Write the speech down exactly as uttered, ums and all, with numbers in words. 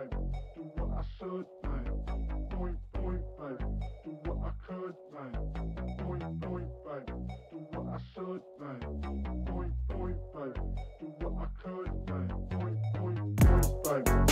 baby, do what I should, babe. Point, point, baby, do what I could, babe. Point, point, baby, do what I should, babe. Point, point, baby, do what I could, babe. Point, point, point, baby.